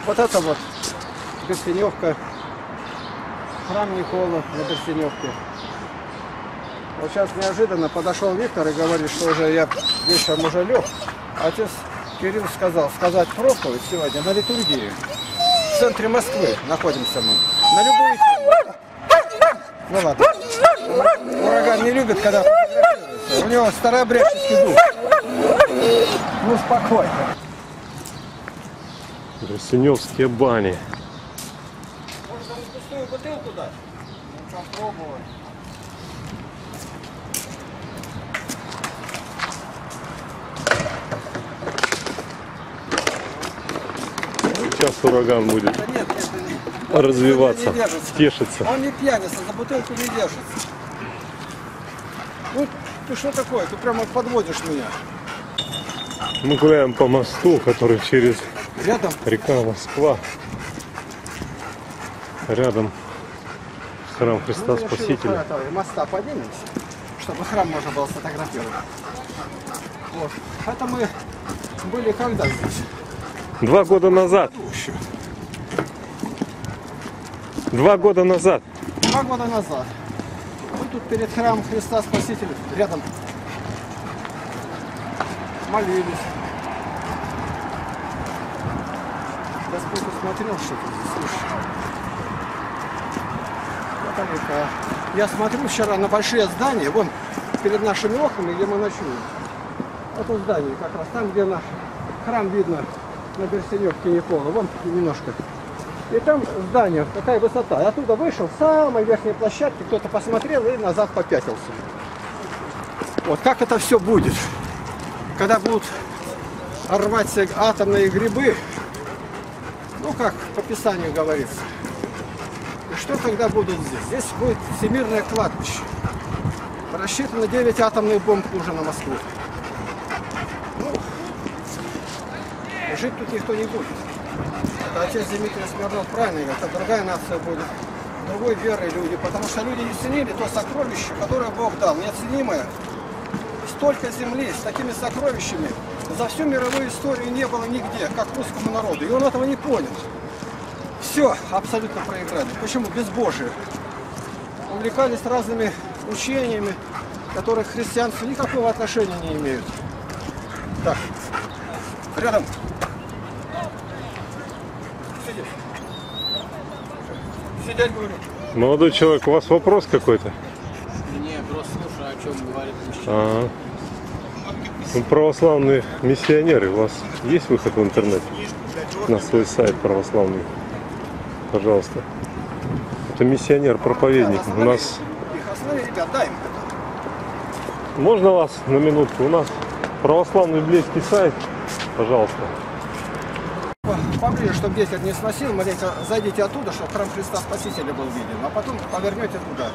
Вот это вот Берсеневка, храм Никола на Берсеневке. Вот сейчас неожиданно подошел Виктор и говорит, что уже я вечером уже лег. Отец Кирилл сказал сказать проповедь сегодня на литургии. В центре Москвы находимся мы. На любую тему. Ну ладно. Ураган не любит, когда фотографируется. У него старообрядческий дух. Ну спокойно. Берсеневские бани. Можно пустую бутылку дать? Ну, попробовать. Сейчас ураган будет Да нет, развиваться, не держится. тешиться. Он не пьяница, за бутылку не держится. Ну, ты что такое? Ты прямо подводишь меня. Мы гуляем по мосту, который через Рядом? река Москва. Рядом храм Христа Спасителя. Этого моста поднимемся, чтобы храм можно было сфотографировать. Вот. Это мы были когда здесь? 2 года назад. 2 года назад. 2 года назад. Мы тут перед храмом Христа Спасителя рядом молились. Господь усмотрел, что тут здесь, слушай. Вот река. Я смотрю вчера на большие здания, вон перед нашими окнами, где мы ночуем. Это здание как раз там, где наш храм видно на Берсеневке Никола. Вон немножко. И там здание, такая высота. Я оттуда вышел, с самой верхней площадки, кто-то посмотрел и назад попятился. Вот как это все будет, когда будут рваться атомные грибы, ну как по Писанию говорится. И что тогда будут здесь? Здесь будет всемирное кладбище. Рассчитано 9 атомных бомб уже на Москву. Ну, жить тут никто не будет. Это отец Дмитрий Смирнов правильно говорит, это другая нация будет, другой веры люди, потому что люди не ценили то сокровище, которое Бог дал, неоценимое. Столько земли с такими сокровищами за всю мировую историю не было нигде, как русскому народу, и он этого не понял. Все абсолютно проиграли. Почему? Безбожие. Увлекались разными учениями, которые к христианству никакого отношения не имеют. Так, рядом. Сидеть говорю. Молодой человек, у вас вопрос какой-то? Не, просто слушаю, о чем говорит мужчина. Ага. Ну, православные миссионеры, у вас есть выход в интернет на свой сайт православный? Пожалуйста. Это миссионер-проповедник. У нас... Их останови, ребят, дай им. Можно вас на минутку? У нас православный библейский сайт. Пожалуйста. Поближе, чтобы ветер не сносил, маленько зайдите оттуда, чтобы храм Христа Спасителя был виден, а потом повернете туда.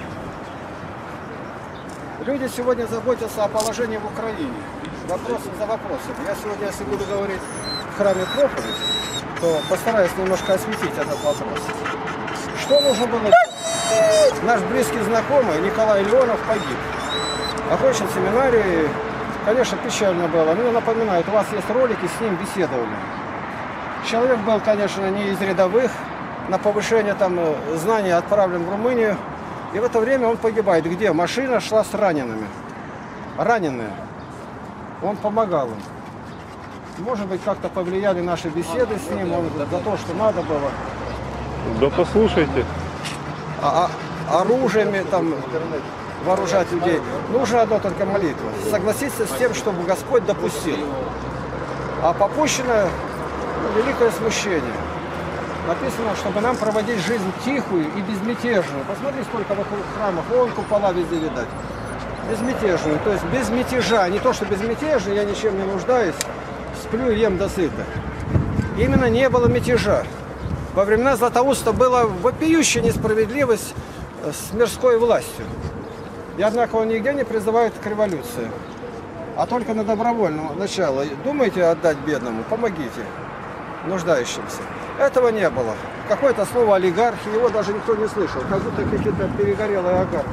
Люди сегодня заботятся о положении в Украине. Вопросы за вопросом. Я сегодня, если буду говорить в храме проповедь, то постараюсь немножко осветить этот вопрос. Что нужно было делать? Наш близкий знакомый Николай Леонов погиб. Окончил семинарию, конечно, печально было. Мне напоминают, у вас есть ролики, с ним беседовали. Человек был, конечно, не из рядовых, на повышение там знаний отправлен в Румынию. И в это время он погибает. Где? Машина шла с ранеными. Раненые. Он помогал им. Может быть, как-то повлияли наши беседы с ним, он за то, что надо было. Да послушайте. Оружиями там вооружать людей. Нужно одно только молитва. Согласиться с тем, чтобы Господь допустил. А попущено великое смущение. Написано, чтобы нам проводить жизнь тихую и безмятежную. Посмотри, сколько вокруг храмов. Вон купола везде видать. Безмятежную. То есть без мятежа. Не то, что безмятежно, я ничем не нуждаюсь. Сплю и ем досыта. Именно не было мятежа. Во времена Златоуста была вопиющая несправедливость с мирской властью. И однако он нигде не призывает к революции. А только на добровольное начало. Думаете отдать бедному? Помогите нуждающимся. Этого не было. Какое-то слово олигархи, его даже никто не слышал. Как будто какие-то перегорелые огарки.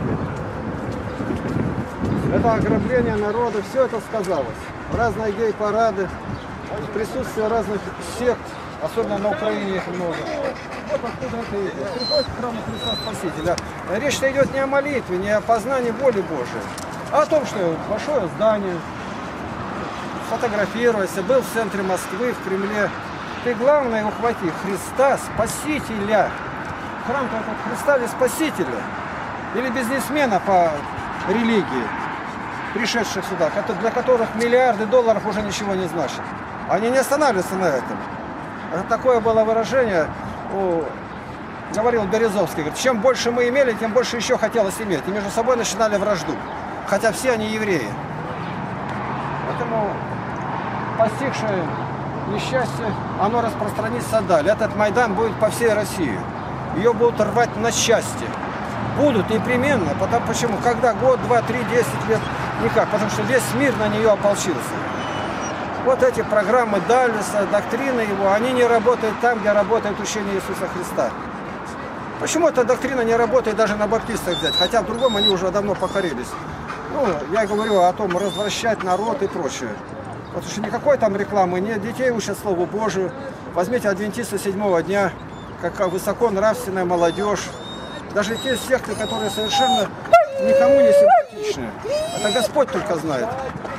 Это ограбление народа, все это сказалось. Разные гей-парады, присутствие разных сект, Особенно на Украине их много. Вот откуда это идет. Приходит к храму Христа Спасителя. Речь-то идет не о молитве, не о познании воли Божией, а о том, что большое здание, сфотографировался, был в центре Москвы, в Кремле. Ты главное ухвати Христа Спасителя. Храм-то этот Христа или Спасителя, или бизнесмена по религии, пришедших сюда, для которых миллиарды долларов уже ничего не значит. Они не останавливаются на этом. Это такое было выражение, говорил Березовский, говорит, чем больше мы имели, тем больше еще хотелось иметь. И между собой начинали вражду, хотя все они евреи. Поэтому постигшее несчастье, оно распространится далее. Этот Майдан будет по всей России. Ее будут рвать на части. Будут непременно. Почему? Когда год, 2, 3, 10 лет, никак. Потому что весь мир на нее ополчился. Вот эти программы Даллеса, доктрины его, они не работают там, где работает учение Иисуса Христа. Почему эта доктрина не работает даже на баптистах взять? Хотя в другом они уже давно покорились. Ну, я говорю о том, развращать народ и прочее. Потому что никакой там рекламы нет. Детей учат Слову Божию. Возьмите адвентисты 7-го дня, как высоко нравственная молодежь. Даже те секты, которые совершенно никому не симпатичны. Это Господь только знает.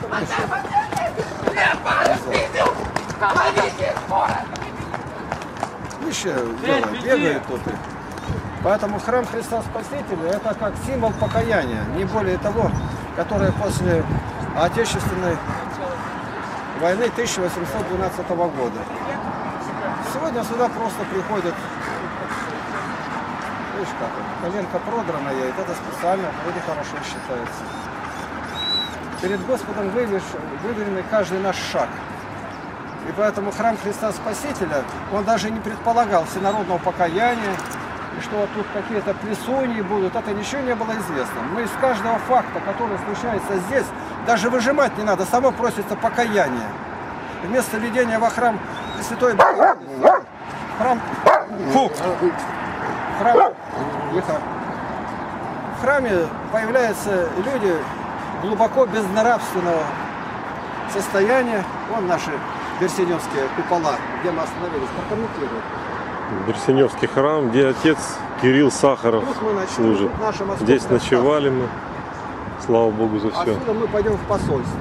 Еще бегают тут. Поэтому храм Христа Спасителя это как символ покаяния, не более того, которое после Отечественной войны 1812 года. Сегодня сюда просто приходят, видишь как, коленка продрана едет, это специально, вроде хорошо считается. Перед Господом выверенный каждый наш шаг. И поэтому храм Христа Спасителя, он даже не предполагал всенародного покаяния, и что вот тут какие-то плесуньи будут, это ничего не было известно. Мы из каждого факта, который случается здесь, даже выжимать не надо, само просится покаяние. Вместо введения во храм Пресвятой Богородицы, в храме появляются люди глубоко безнравственного состояния. Вон наши Берсеневские купола, где мы остановились, прокомментируют. Берсеневский храм, где отец Кирилл Сахаров служит. Здесь ночевали мы. Слава Богу за все. Отсюда мы пойдем в посольство.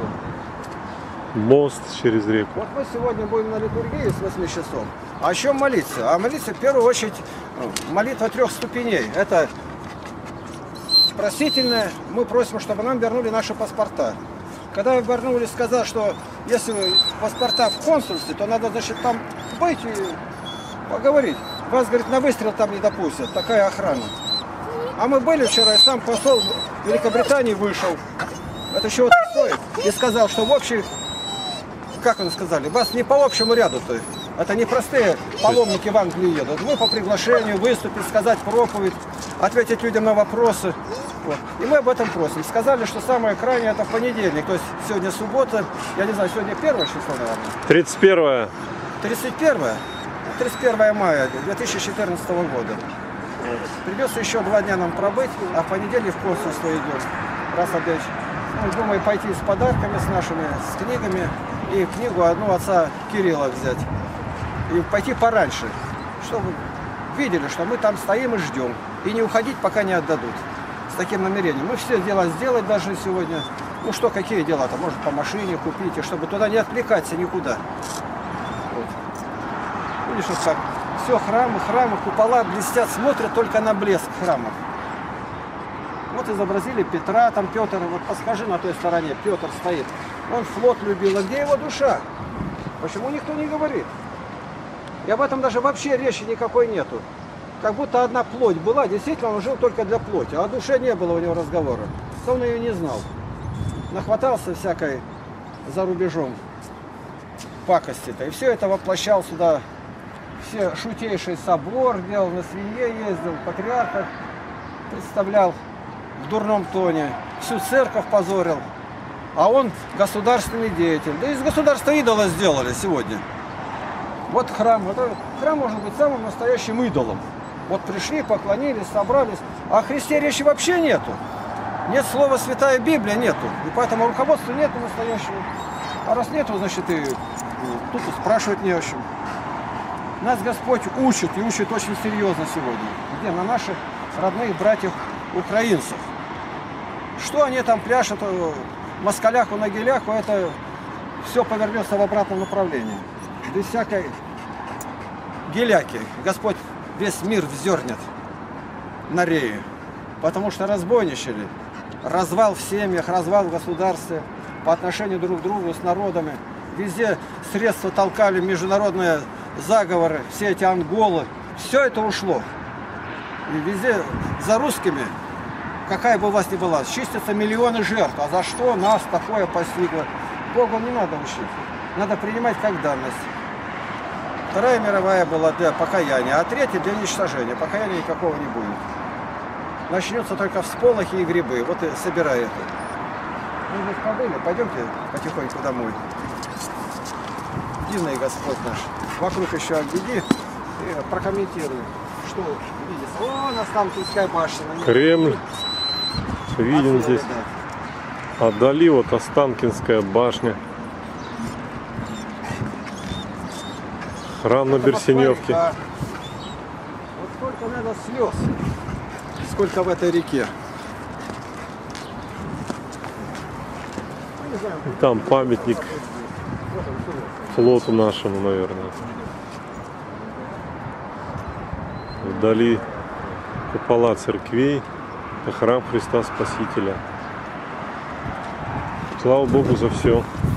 Мост через реку. Вот мы сегодня будем на литургии с 8 часов. А о чем молиться? А молиться в первую очередь молитва 3 ступеней. Это просительная. Мы просим, чтобы нам вернули наши паспорта. Когда вернули, сказал, что если паспорта в консульстве, то надо, значит, там быть и поговорить. Вас, говорит, на выстрел там не допустят. Такая охрана. А мы были вчера, и сам посол Великобритании вышел. Это чего-то стоит. И сказал, что в общем, как он сказали, вас не по общему ряду-то. Это не простые паломники в Англию едут. Вы по приглашению выступить, сказать проповедь, ответить людям на вопросы. Вот. И мы об этом просим. Сказали, что самое крайнее это в понедельник. То есть сегодня суббота, я не знаю, сегодня 1 число, наверное. 31. 31 мая 2014 года. Придется еще 2 дня нам пробыть, а в понедельник в консульство идем. Раз опять. Ну, думаю, пойти с подарками, с нашими, с книгами. И книгу одну отца Кирилла взять. И пойти пораньше, чтобы видели, что мы там стоим и ждем. И не уходить, пока не отдадут. С таким намерением. Мы все дела сделать даже сегодня. Ну что, какие дела-то? Может, по машине купить, и чтобы туда не отвлекаться никуда. Вот. Видишь, вот так. Все, храмы, купола блестят, смотрят только на блеск храмов. Вот изобразили Петра, там Петр, вот подскажи на той стороне, Петр стоит. Он флот любил, а где его душа? Почему никто не говорит? И об этом даже вообще речи никакой нету. Как будто одна плоть была, действительно он жил только для плоти, а о душе не было у него разговора. Он ее не знал. Нахватался всякой за рубежом пакости-то. И все это воплощал сюда. Все шутейший собор делал, на свинье ездил, патриарха представлял в дурном тоне, всю церковь позорил. А он государственный деятель. Да из государства идола сделали сегодня. Вот храм. Храм может быть самым настоящим идолом. Вот пришли, поклонились, собрались. А о Христе речи вообще нету. Нет слова Святая Библия, нету. И поэтому руководства нету настоящего. А раз нету, значит и тут и спрашивать не о чем. Нас Господь учит, и учит очень серьезно сегодня. Где? На наших родных братьев украинцев. Что они там пляшут, москаляху на геляху, это все повернется в обратном направлении. Без всякой геляки Господь весь мир вздернет на рею. Потому что разбойничали. Развал в семьях, развал в государстве по отношению друг к другу с народами. Везде средства толкали, международные заговоры, все эти анголы. Все это ушло. И везде за русскими, какая бы власть ни была, чистятся миллионы жертв. А за что нас такое постигло? Богу не надо учить. Надо принимать как данность. Вторая мировая была для покаяния, а третья для уничтожения. Покаяния никакого не будет. Начнется только всполохи и грибы. Вот и собирай это. Мы здесь побыли, пойдемте потихоньку домой. Дивный Господь наш. Вокруг еще обведи и прокомментируй, что видишь. О, Останкинская башня. Кремль. Видим здесь. А вдали вот Останкинская башня. Храм на Берсеневке. Вот сколько надо слез. Сколько в этой реке. И там памятник флоту нашему, наверное. Вдали купола церквей. Это храм Христа Спасителя. Слава Богу за все.